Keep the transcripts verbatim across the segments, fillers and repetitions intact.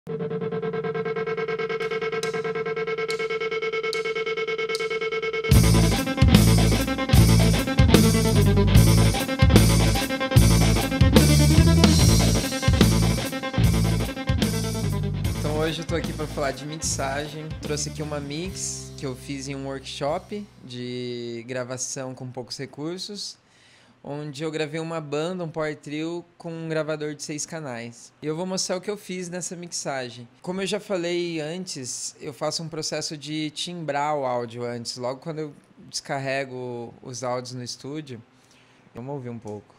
Então hoje eu tô aqui para falar de mixagem. Trouxe aqui uma mix que eu fiz em um workshop de gravação com poucos recursos, onde eu gravei uma banda, um power trio com um gravador de seis canais. E eu vou mostrar o que eu fiz nessa mixagem. Como eu já falei antes, eu faço um processo de timbrar o áudio antes, logo quando eu descarrego os áudios no estúdio. Vamos ouvir um pouco.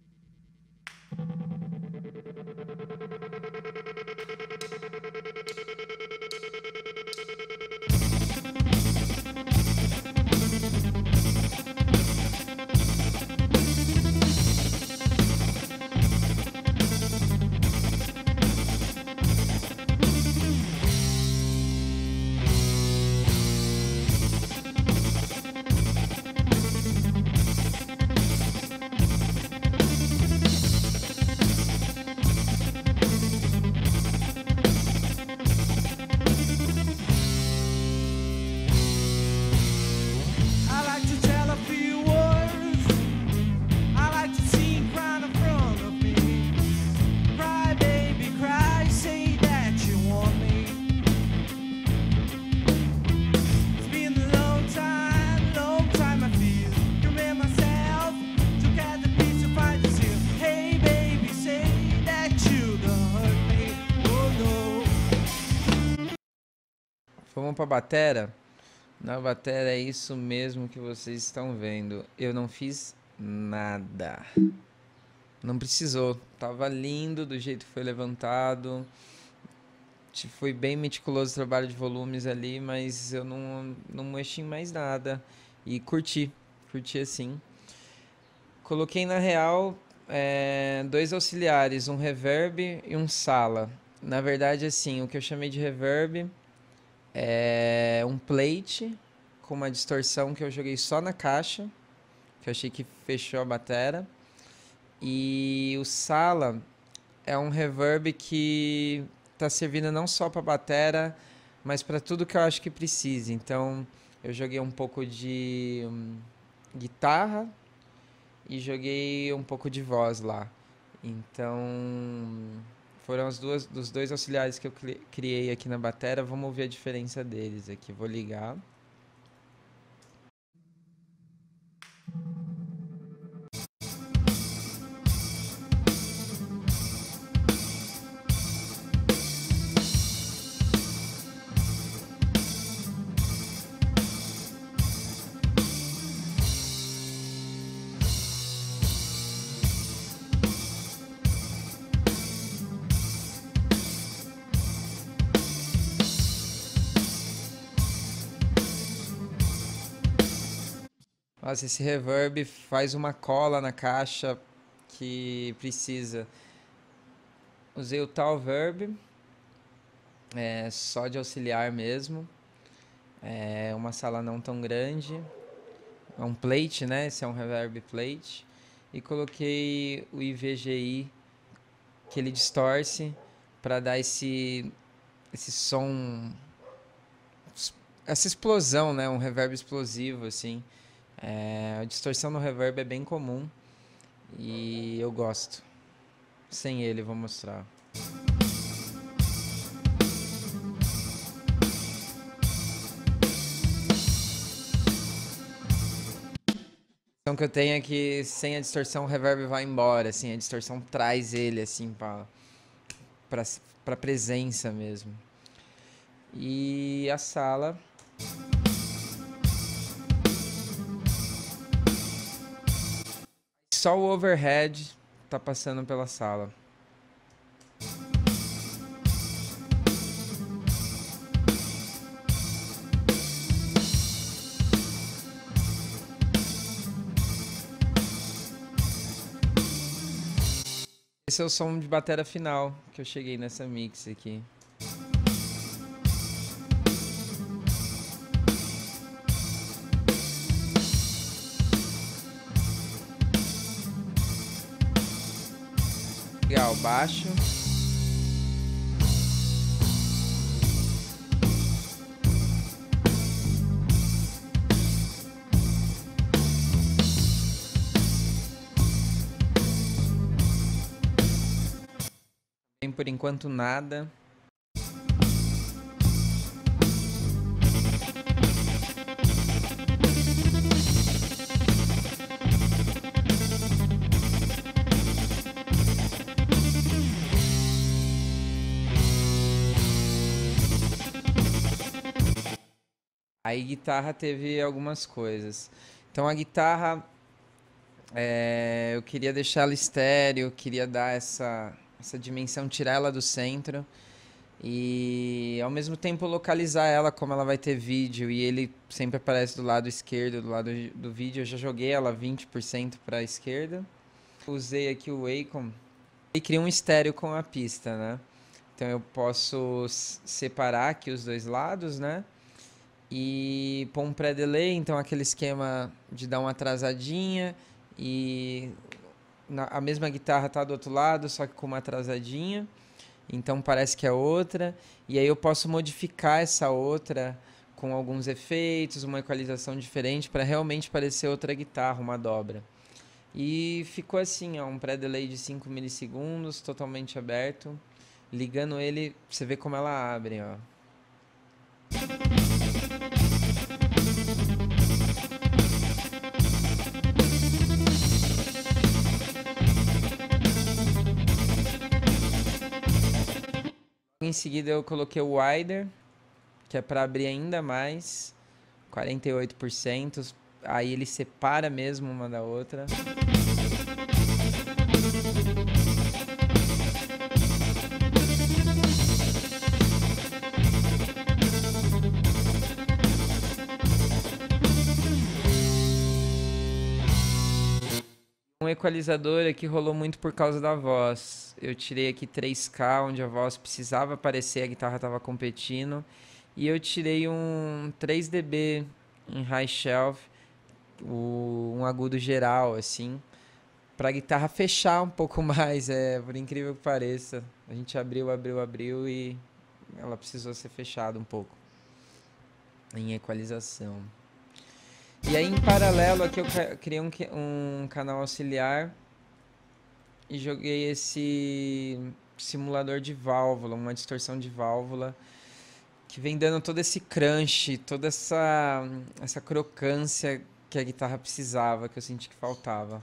Vamos pra batera? Na batera é isso mesmo que vocês estão vendo. Eu não fiz nada. Não precisou. Tava lindo do jeito que foi levantado. Foi bem meticuloso o trabalho de volumes ali, mas eu não, não mexi em mais nada. E curti. Curti assim. Coloquei na real é, dois auxiliares, um reverb e um sala. Na verdade, assim, o que eu chamei de reverb é um plate com uma distorção que eu joguei só na caixa, que eu achei que fechou a batera. E o sala é um reverb que tá servindo não só para batera, mas para tudo que eu acho que precisa. Então eu joguei um pouco de hum, guitarra e joguei um pouco de voz lá. Então foram as duas, dos dois auxiliares que eu criei aqui na batera. Vamos ver a diferença deles aqui. Vou ligar. Nossa, esse reverb faz uma cola na caixa que precisa. Usei o tal verb, é, só de auxiliar mesmo. É uma sala não tão grande. É um plate, né? Esse é um reverb plate. E coloquei o I V G I, que ele distorce para dar esse, esse som, essa explosão, né? Um reverb explosivo, assim. É, a distorção no reverb é bem comum e eu gosto. Sem ele, vou mostrar. A impressão que eu tenho é que sem a distorção o reverb vai embora, assim, a distorção traz ele assim para para para presença mesmo. E a sala só o overhead tá passando pela sala. Esse é o som de bateria final que eu cheguei nessa mix aqui. Legal, baixo. por enquanto nada. Aí guitarra teve algumas coisas. Então a guitarra, é, eu queria deixar ela estéreo, queria dar essa, essa dimensão, tirar ela do centro e ao mesmo tempo localizar ela, como ela vai ter vídeo e ele sempre aparece do lado esquerdo, do lado do vídeo. Eu já joguei ela vinte por cento para a esquerda. Usei aqui o Wacom e criei um estéreo com a pista, né? Então eu posso separar aqui os dois lados, né? E pôr um pré-delay, então aquele esquema de dar uma atrasadinha e na, a mesma guitarra tá do outro lado, só que com uma atrasadinha, então parece que é outra, e aí eu posso modificar essa outra com alguns efeitos, uma equalização diferente para realmente parecer outra guitarra, uma dobra. E ficou assim, ó, um pré-delay de cinco milissegundos, totalmente aberto. Ligando ele, você vê como ela abre, ó. Em seguida eu coloquei o wider, que é para abrir ainda mais, quarenta e oito por cento, aí ele separa mesmo uma da outra. Um equalizador aqui rolou muito por causa da voz. Eu tirei aqui três K, onde a voz precisava aparecer, a guitarra estava competindo. E eu tirei um três decibéis em high shelf, o, um agudo geral, assim, para a guitarra fechar um pouco mais, é, por incrível que pareça. A gente abriu, abriu, abriu e ela precisou ser fechada um pouco em equalização. E aí, em paralelo, aqui eu criei um, um canal auxiliar e joguei esse simulador de válvula, uma distorção de válvula, que vem dando todo esse crunch, toda essa, essa crocância que a guitarra precisava, que eu senti que faltava.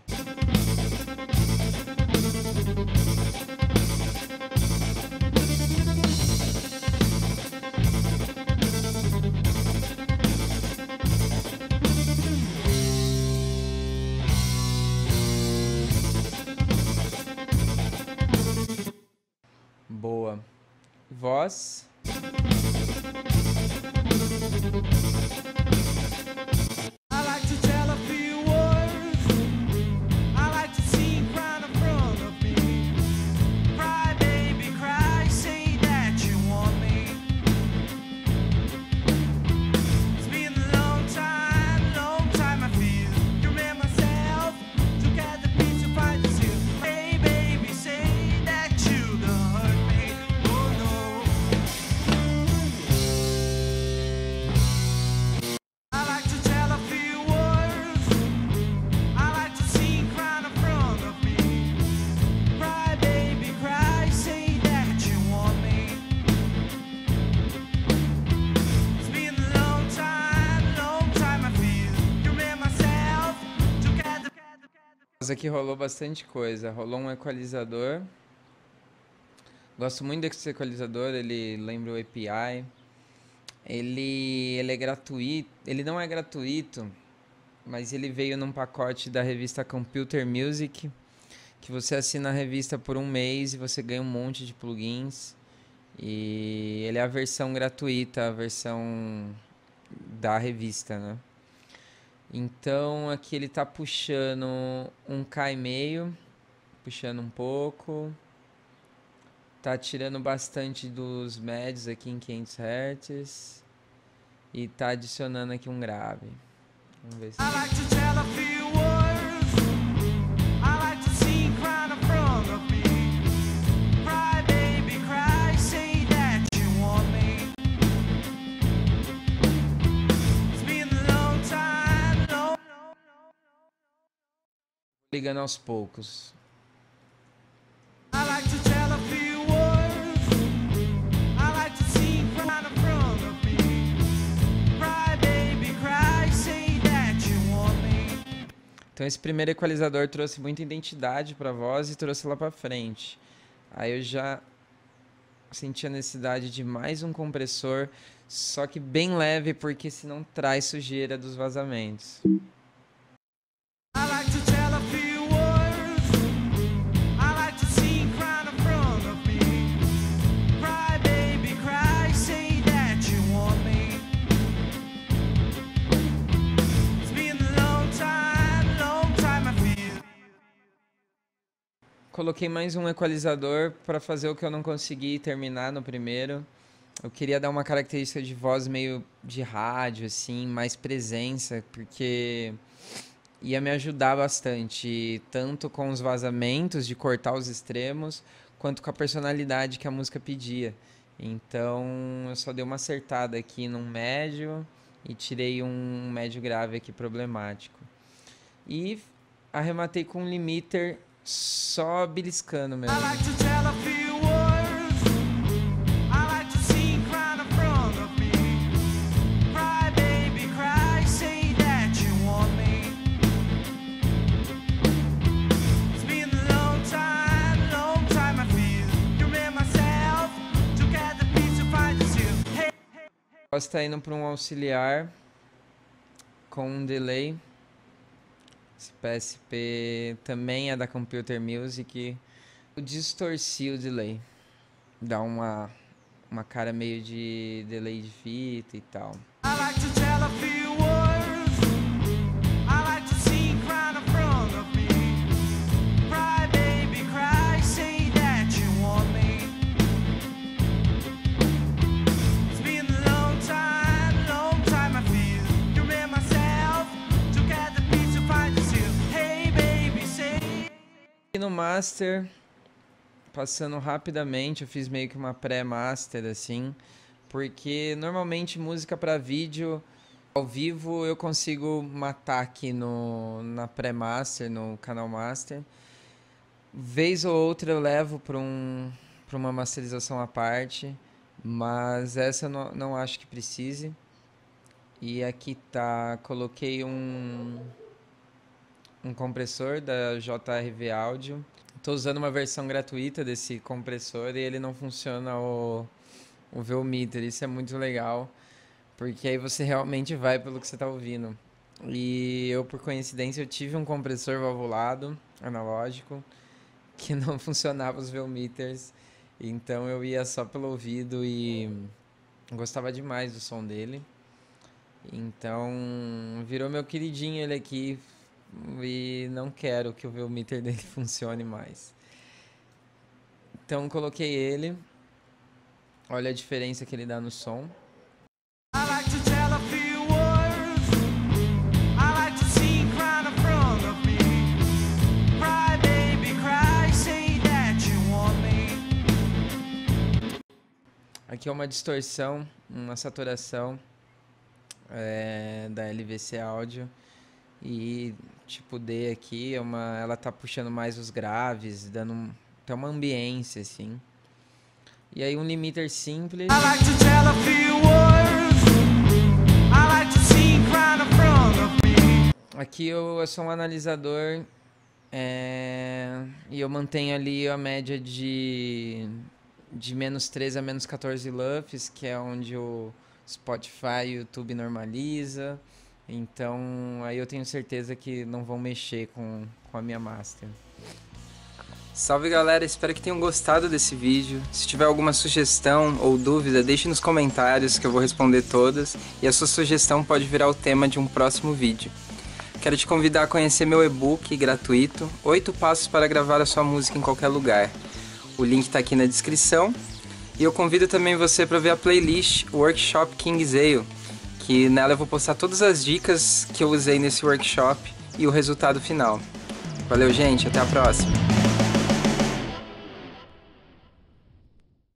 Boa. Voz. Aqui rolou bastante coisa. Rolou um equalizador. Gosto muito desse equalizador, ele lembra o A P I. Ele, ele é gratuito. Ele não é gratuito, mas ele veio num pacote da revista Computer Music, que você assina a revista por um mês e você ganha um monte de plugins. E ele é a versão gratuita, a versão da revista, né? Então aqui ele tá puxando um K e meio, puxando um pouco, tá tirando bastante dos médios aqui em quinhentos hertz e tá adicionando aqui um grave. Vamos ver se... Ligando aos poucos. I like to tell a few words. Então esse primeiro equalizador trouxe muita identidade para a voz e trouxe lá para frente. Aí eu já senti a necessidade de mais um compressor, só que bem leve, porque senão traz sujeira dos vazamentos. Coloquei mais um equalizador para fazer o que eu não consegui terminar no primeiro. Eu queria dar uma característica de voz meio de rádio, assim, mais presença, porque ia me ajudar bastante, tanto com os vazamentos, de cortar os extremos, quanto com a personalidade que a música pedia. Então eu só dei uma acertada aqui num médio e tirei um médio grave aqui problemático. E arrematei com um limiter só beliscando mesmo. Posso estar indo para um auxiliar com um delay. Esse P S P também é da Computer Music. Eu distorci o delay. Dá uma, uma cara meio de delay de fita e tal. No master, passando rapidamente, eu fiz meio que uma pré-master assim, porque normalmente música para vídeo ao vivo eu consigo matar aqui no, na pré-master, no canal master. Vez ou outra eu levo para um, para uma masterização à parte, mas essa eu não, não acho que precise. E aqui tá, coloquei um um compressor da J R V Audio. Estou usando uma versão gratuita desse compressor e ele não funciona o, o V-Meter. Isso é muito legal, porque aí você realmente vai pelo que você está ouvindo. E eu, por coincidência, eu tive um compressor valvulado, analógico, que não funcionava os V-Meters. Então eu ia só pelo ouvido e gostava demais do som dele. Então virou meu queridinho ele aqui. E não quero que o V-Meter dele funcione mais. Então coloquei ele. Olha a diferença que ele dá no som. Aqui é uma distorção, uma saturação é, da L V C Audio. E tipo D aqui, é uma, ela tá puxando mais os graves, dando um, até uma ambiência assim. E aí um limiter simples. Aqui eu, eu sou um analisador é, e eu mantenho ali a média de, de menos treze a menos quatorze lufs, que é onde o Spotify e o YouTube normaliza. Então, aí eu tenho certeza que não vão mexer com, com a minha master. Salve galera, espero que tenham gostado desse vídeo. Se tiver alguma sugestão ou dúvida, deixe nos comentários que eu vou responder todas. E a sua sugestão pode virar o tema de um próximo vídeo. Quero te convidar a conhecer meu e-book gratuito, oito passos para gravar a sua música em qualquer lugar. O link está aqui na descrição. E eu convido também você para ver a playlist Workshop Kingsale, que nela eu vou postar todas as dicas que eu usei nesse workshop e o resultado final. Valeu, gente, até a próxima!